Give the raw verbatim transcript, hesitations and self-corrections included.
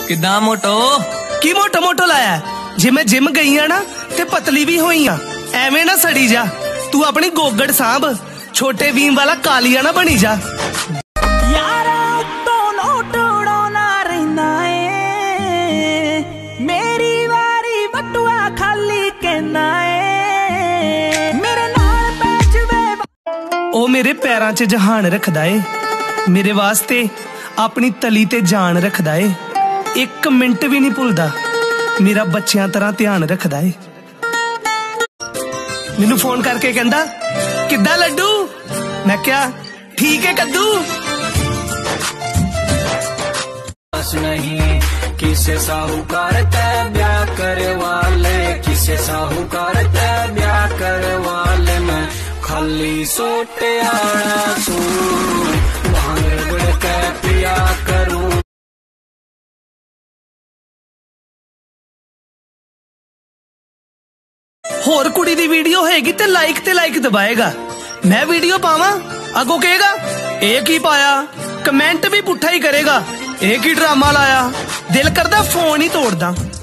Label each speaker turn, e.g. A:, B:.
A: किदा मोटो
B: की मोटो मोटो लाया? जे मैं जिम गई हाँ ना ते पतली भी हुई हाँ। एवें ना सड़ी जा, तू अपनी गोगड़ सांभ, छोटे भीम वाला कालिया ना बनी जा।
C: यारा तो नोट उड़ाना रहना है, मेरी वारी बटुआ खाली कहना है, मेरे नाल पैच वे।
B: ओ मेरे पैरां च जहान रखदा ए, मेरे वास्ते अपनी तली ते जान रखदा ए, एक मिनट भी नहीं भुलदा, मेरा बच्चियां तरह ध्यान रखदा ए। मैनू फोन करके कहंदा किद्दां लड्डू, मैं क्या ठीक है कद्दू।
D: नहीं किसे साहूकार ते ब्याह करे वाले, किसे साहूकार ते ब्याह करे वाले, मैं खाली सोटे आना सू भांग बड़ के पिया करूं।
B: होर कुड़ी दी वीडियो होएगी ते लाइक ते लाइक दबाएगा, मैं वीडियो पावां अगो कहेगा एक ही पाया, कमेंट भी पुट्ठा ही करेगा, एक ही ड्रामा लाया, दिल करदा फोन ही तोड़दा।